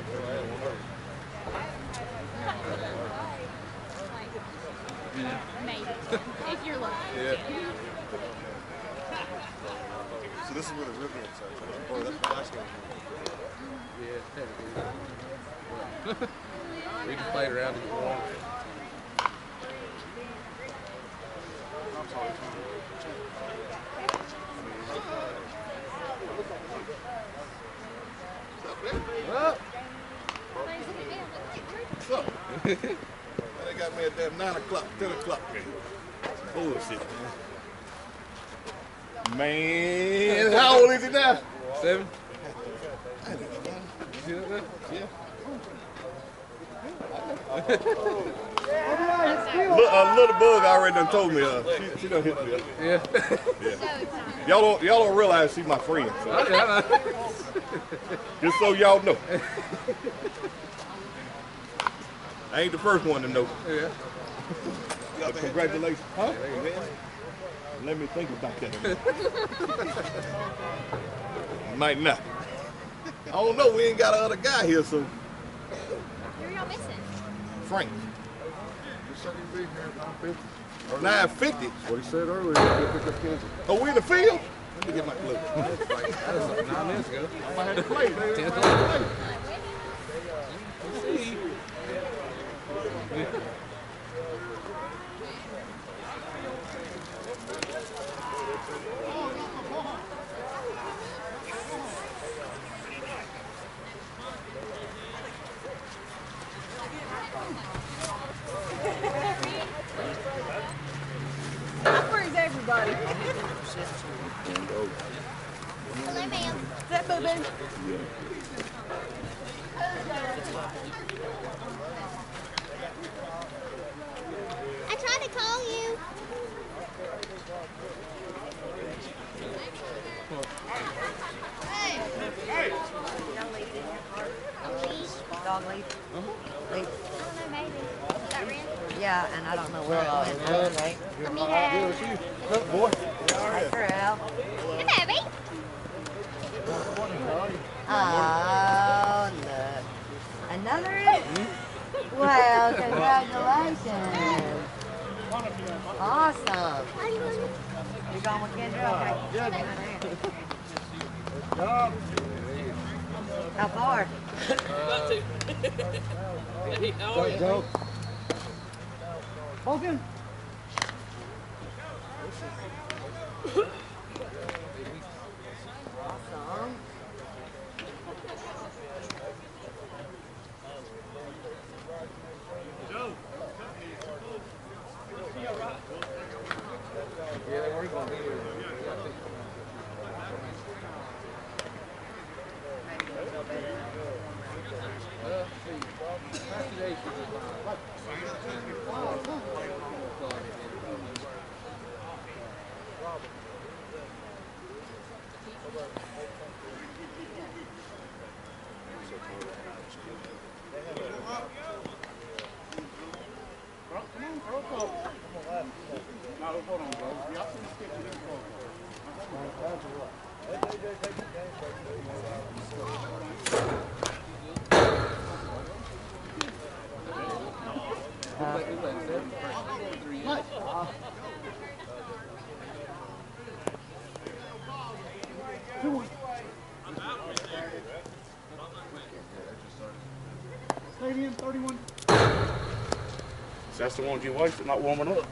Maybe. If you're lucky. Yeah. So this is where the river is. Boy, that's the last one. Yeah, we just played around in the water. Up. What's up? They got me at damn 9 o'clock, 10 o'clock. Bullshit, man. Man, how old is he now? 7. Yeah. Little bug already done told me. She done hit me up. Yeah. Yeah. Y'all don't realize she's my friend. So. Just so y'all know. I ain't the first one to know. Yeah. Congratulations. Huh? Let me think about that. Might not. I don't know. We ain't got another guy here, so. Who are y'all missing? Frank. He said he'd be here at 9:50. 9:50. That's what he said earlier. He'd pick up Kenzie. Oh, we in the field? Let me get my clue. That was like 9 minutes ago. I had to play, baby. 10 Where's everybody? Hello, ma'am. Is that Boo Boo? I tried to call you. Dog leave. Leave. I don't know, maybe. Is that Ren? Yeah, and I don't know where it went. Okay. Let me have. Up, boy. Take her out. Hey, baby. Oh, look. Another? Well, congratulations. Awesome. You going with Kendra? Okay. How far? Hogan. Awesome. Yeah, they were going to be here. Well, see, after they should be Stadium 31. That's the ones you wasted not warming up.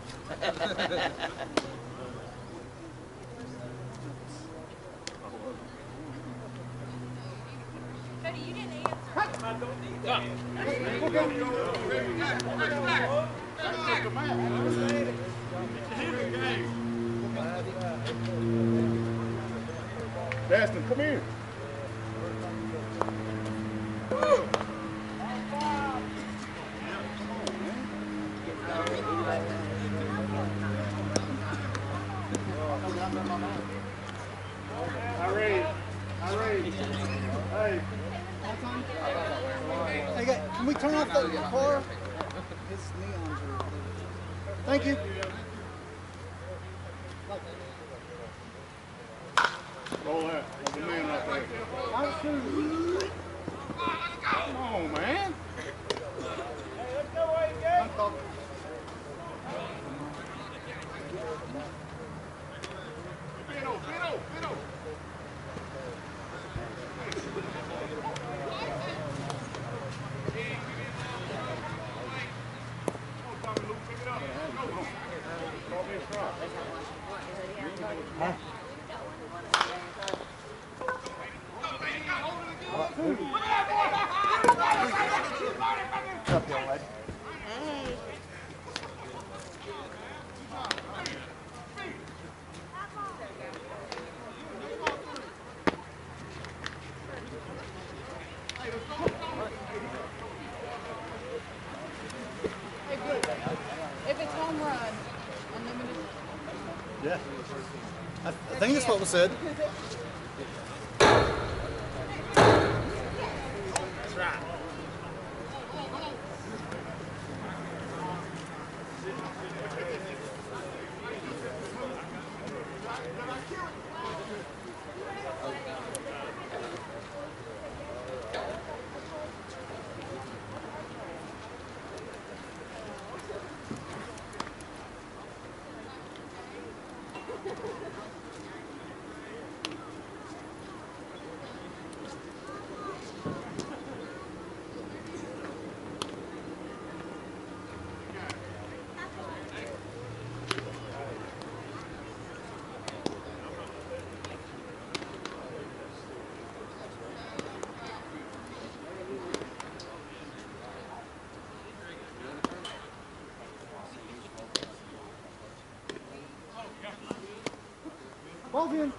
Cody, you didn't answer. Daston, come here. Hey, can we turn off the car? His neons are. Thank you. Roll that. There's a man out there. Come on. up, young lady? Hey. Hey, good. If it's home run, unlimited. Yeah. I think that's what was said. That's right. Ball in.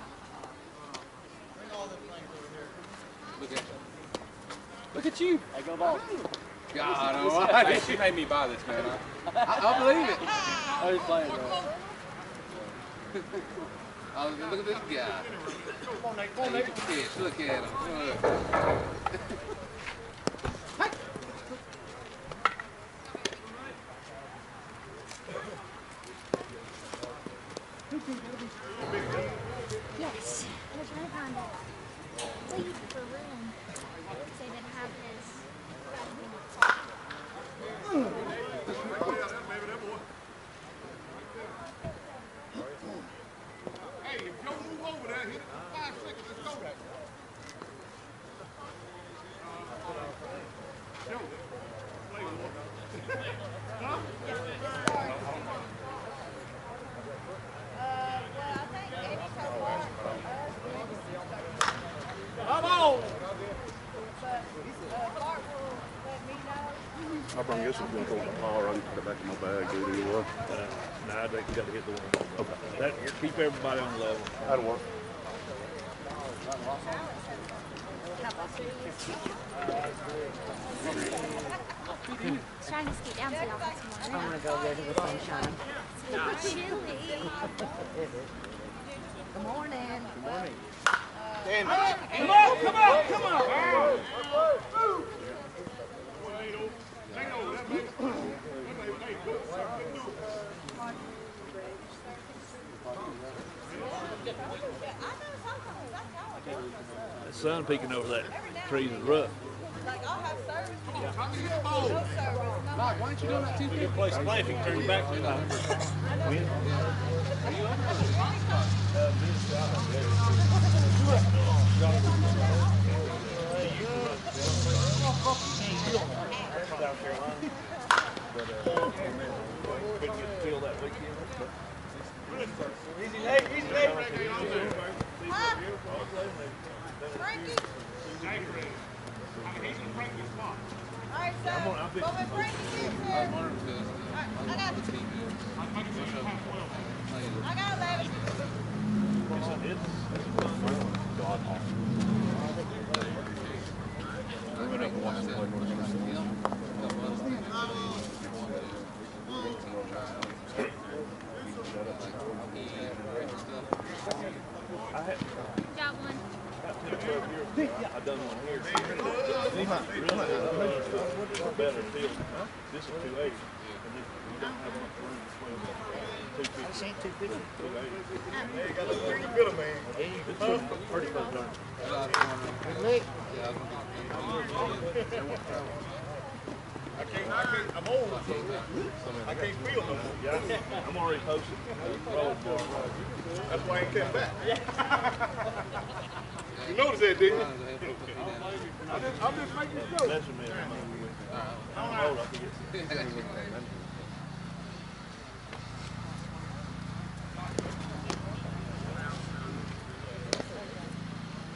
Look at you. Hey, go ball. God almighty. She made me buy this, man. I believe it. Oh, he's playing, bro. Oh, look at this guy. Come on, Nate. Come on, Hey, Nate. look at this. Look at him. Look. Yes. They're trying to find a lead for room. They didn't have his. Hey, if you move over there, hit it for 5 seconds. Let's go back. Joe, play one. Huh? Come on! I bring this one to the power. I can put it back in my bag, do it either way. Nah, I think you got to hit the one. Okay. That, keep everybody on level. That'll work. He's trying to scoot down to y'all for some more. I'm going to go there to the sunshine. It's chilly. Good morning. Good morning. Come on, come on, come on! The sun peeking over that trees is rough. Like, I'll have service. Come to the ball. No service. No. Doc, why aren't you doing that 250? Good place to play if you can turn your back to it. South Carolina. But couldn't get the field that weekend. Easy, Nate. Easy, Nate. Frankie. He's in practice spot. All right, so, but when Frankie gets here, I got 11. God awful. We went up and watched that. Got one. I've done one here. Better field. This is 280. And you don't have much room between the 250. This ain't 250. 280. Hey, you got to look in the middle, man. This is pretty close to I'm old. I can't feel no more. yeah, I'm already posted. Roll bar. That's why I ain't came back. You noticed that, didn't you? I'm just making a joke. Measure me. I'm old. I can get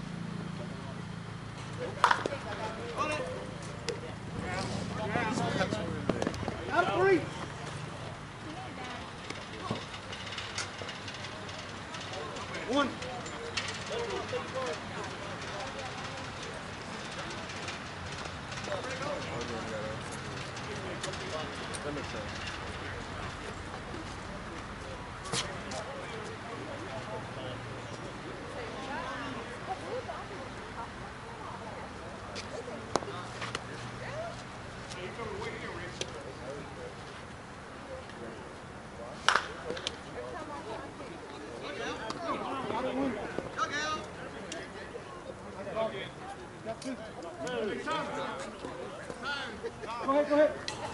That's That makes sense. Go ahead, go ahead.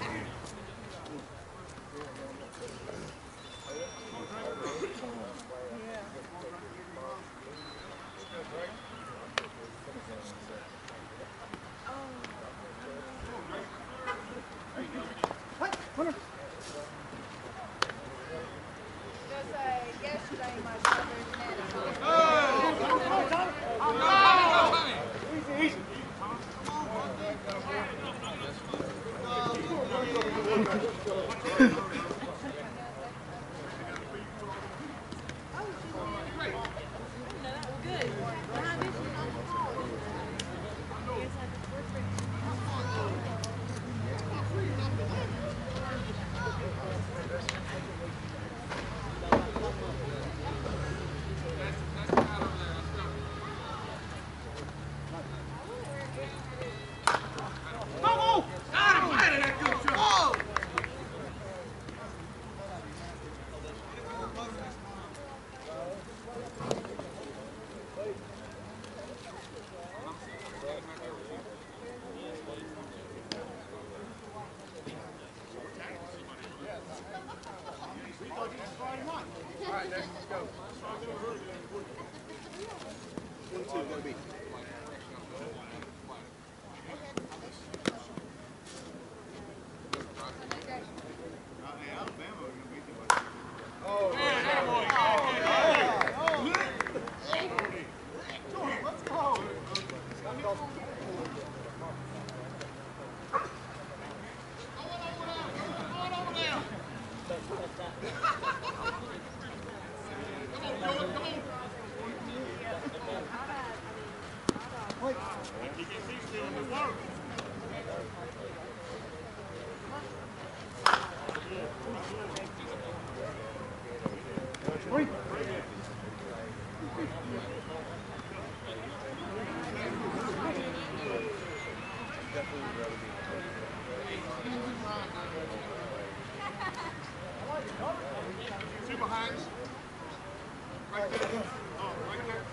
Yesterday, my brother's had Easy, easy. Two behinds. Right there. Oh, right there.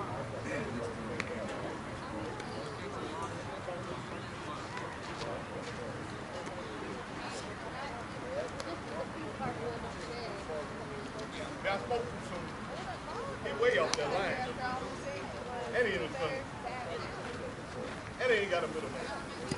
Yeah, I spoke to some. He way off that line. And he in the front. And he ain't got a middle man.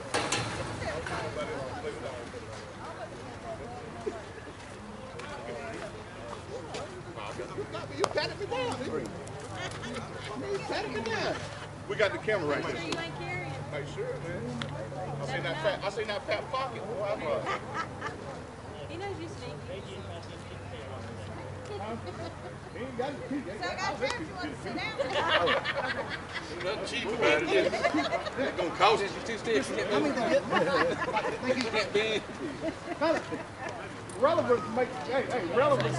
You patted me down. You patted me down. We got the camera right there. you ain't carrying. Make sure, man. I seen that fat pocket. Boy, I'm He knows you sneaky. He ain't got it. So I got Jeff, you want to sit down? Nothing cheap about it. It's gonna cost you two sticks. How many gonna get? Can't be. Relevance makes, hey, relevance.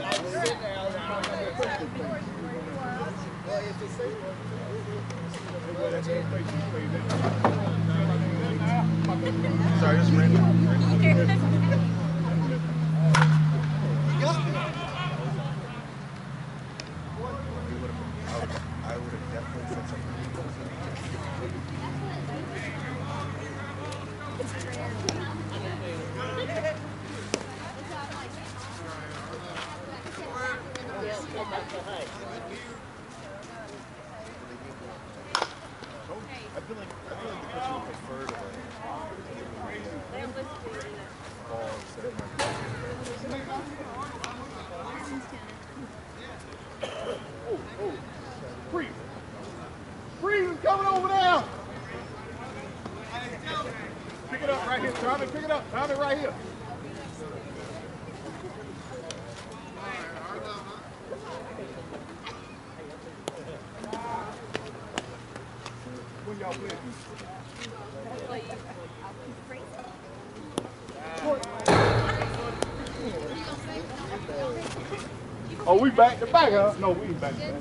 Sorry, this is random. I would have definitely said something. I feel like the person would prefer to ball instead of Freeze. Freeze is coming over there. Pick it up right here, Tommy. Pick it up. Tommy, right here. When y'all play? Oh, we back to back, huh? No, we ain't back to back.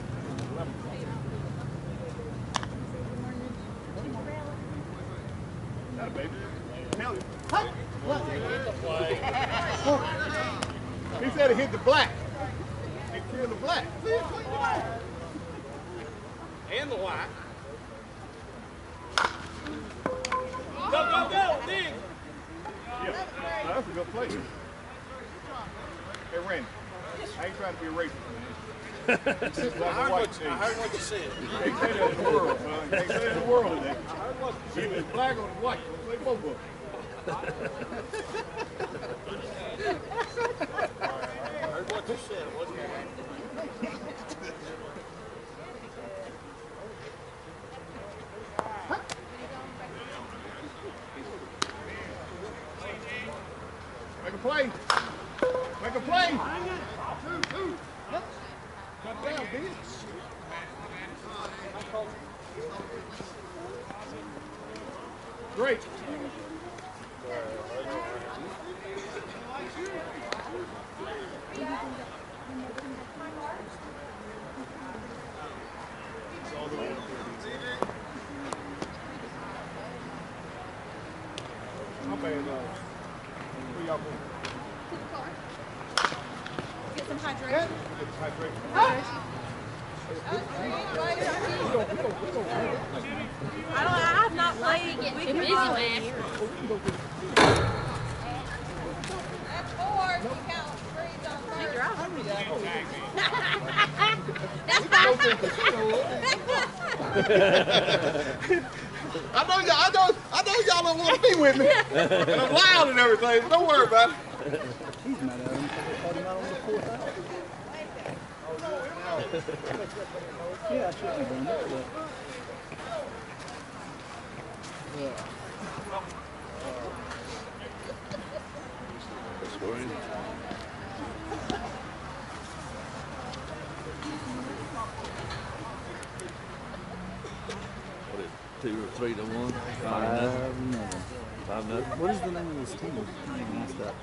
That baby. Tell you. He said it hit the black. It killed the black. And the white. Go, dig! Yeah, that's a good play. Hey, Randy, I ain't trying to be racist. I heard what you said. You can't say that in the world, man. You can't say that in the world today. Either it's black or it's white. Don't play both of them. I heard what you said. It wasn't Make a play. Make a play. Two. Cut down, bitch. Great. How bad where y'all going? Get some hydration. I have not played. Get too busy, man. That's 4. You count 3 on 3. That's 5. I know y'all don't want to be with me. And I'm loud and everything, but don't worry about it. He's mad at him because they caught him out on the 4th out. Yeah, I shouldn't have done that, but... What is it, 2 or 3 to 1? 5-0. What is the name of this team? I messed up.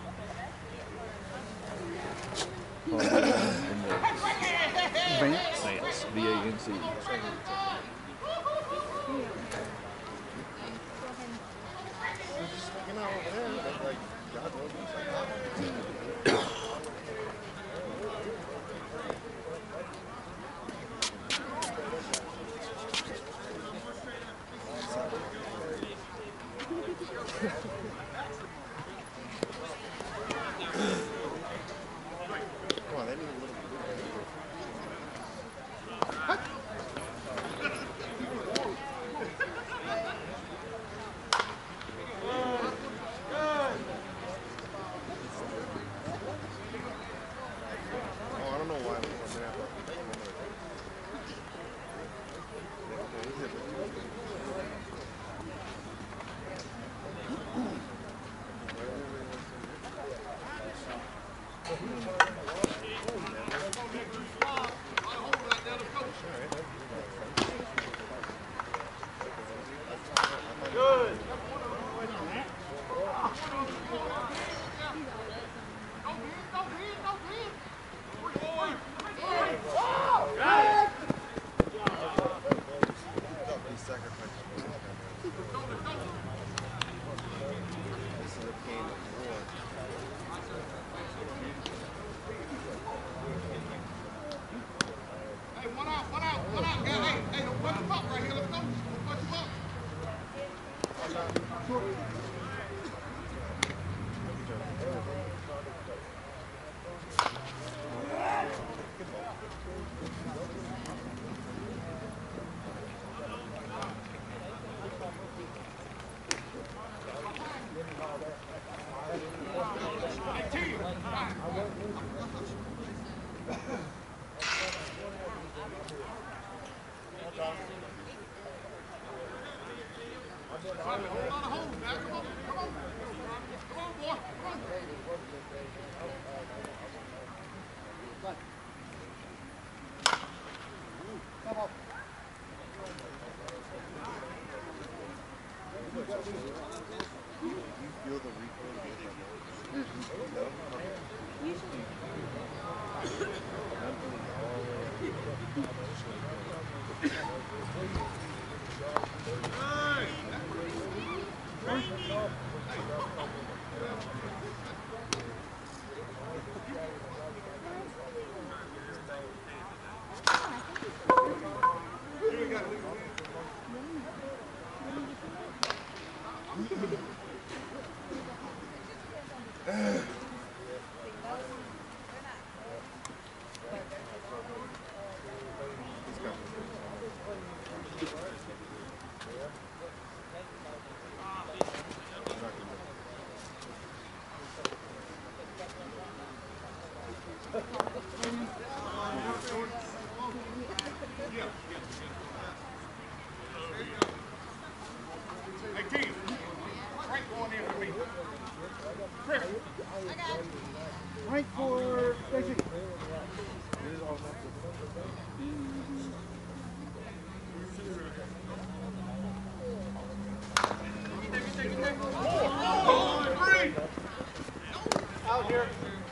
Vance? Vance. V-A-N-C. Usually. Hey, Keith. Frank going in for me. Chris. Right for Stacy. Out here.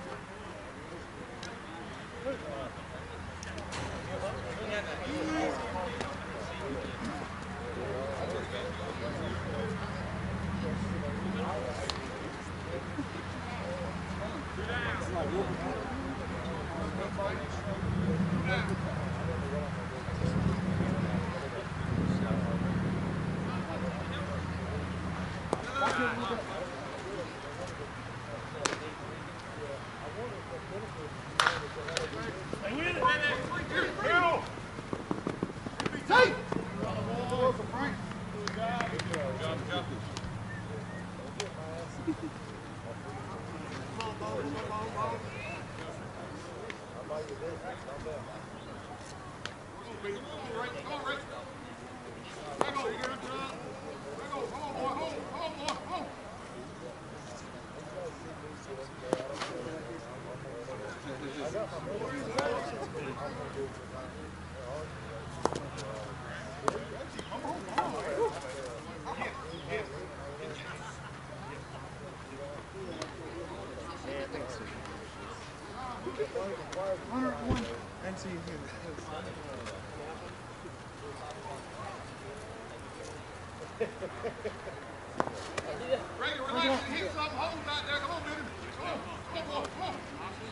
Ready, relax, and hit something holes out there. Come on, baby. Come on, boy. Come on.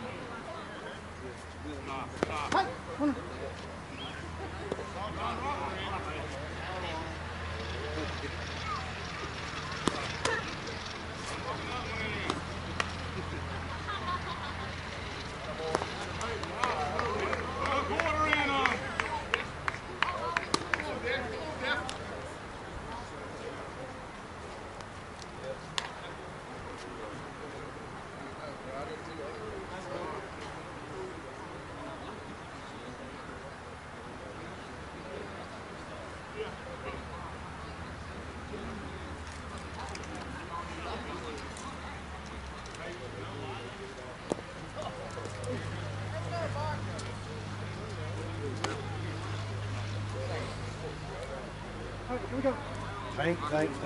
Tank.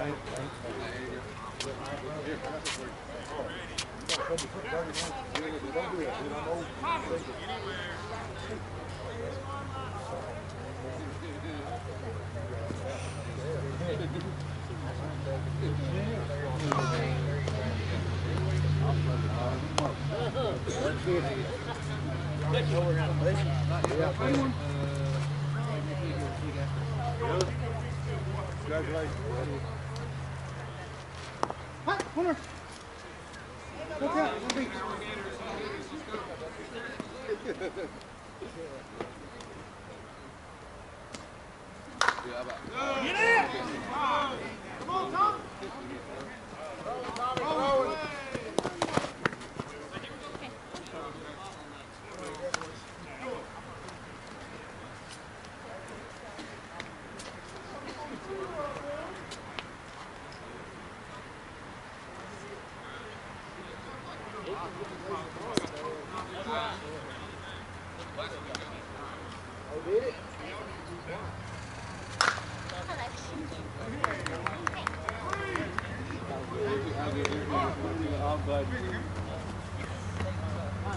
Congratulations. Hi, corner. Look out, one beat. Get in! Come on, Tom. I'm glad.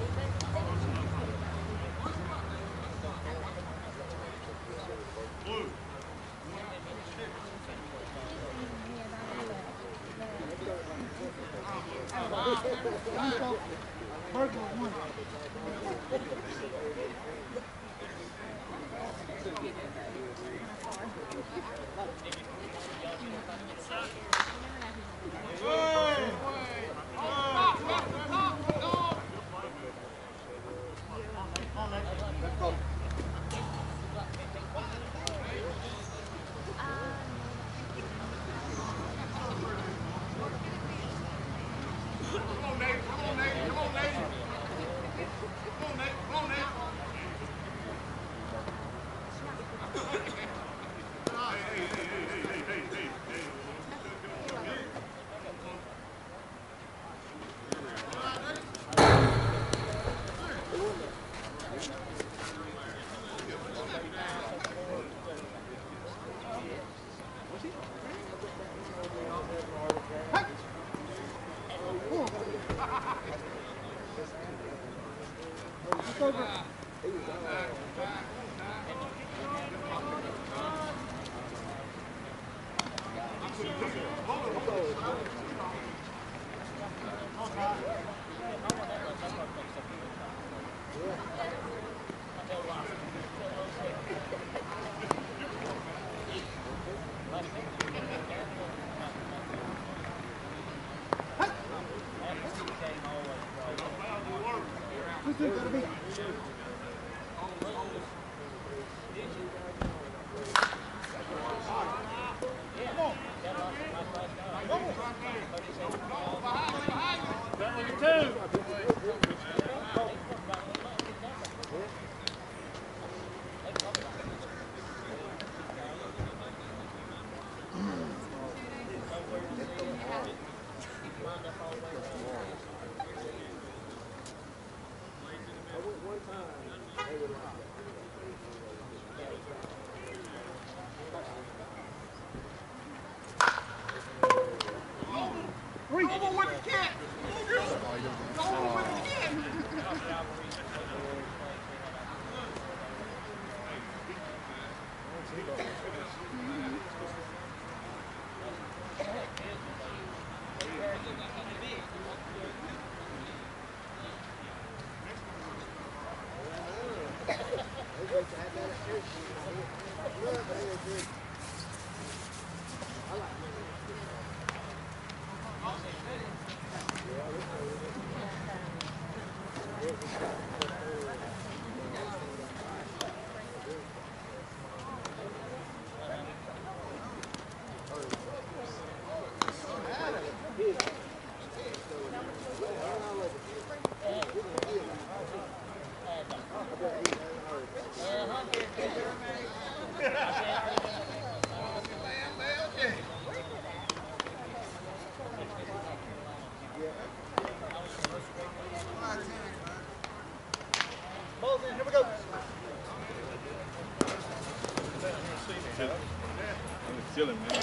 Chilling, man.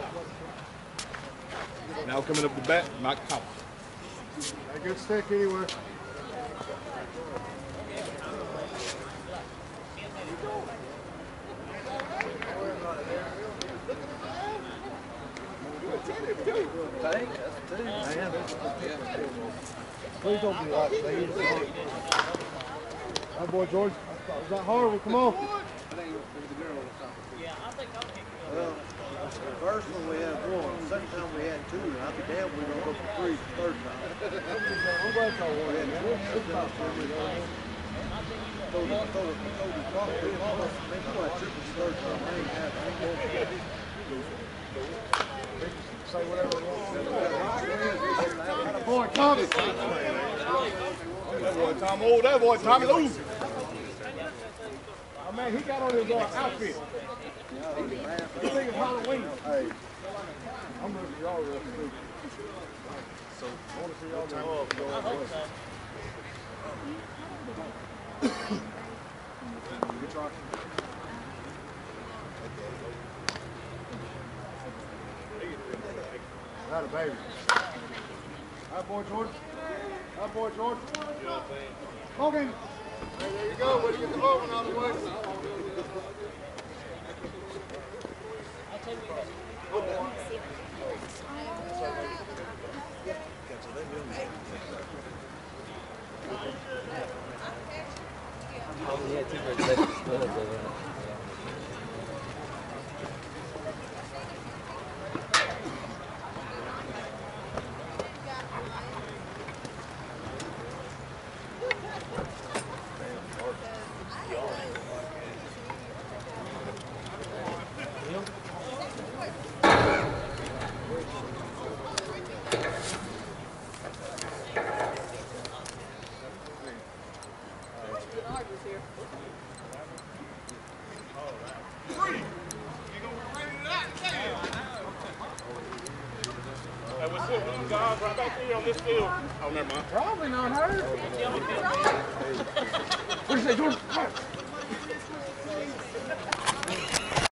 Now coming up the bat, Mike Collins. A good stick anywhere. Please don't be like that. That boy George, is that horrible? Come on. Well, the first one we had one, the second time we had two, and I'll be damned we don't go for three the third time. I'm glad y'all won. We had one third time. Told the clock, we almost made me like triple the third time. I ain't had it. Say whatever you want. That boy Tommy. That boy Tom, oh, that boy Tommy Lou. Oh man, he got on his outfit. You think it's Halloween? Hey, I'm ready for y'all real quick. So, I want to see y'all go up. I hope so. Good try. Not a baby. Hi, boy, Jordan. Hi, boy, Jordan. You know what I'm saying? Smoking. Hey, there you go. Way to get the moving out of the way. Hey, we're sitting with guys right back there on this field. Oh, never mind. Probably not hurt. What did you say, Jordan?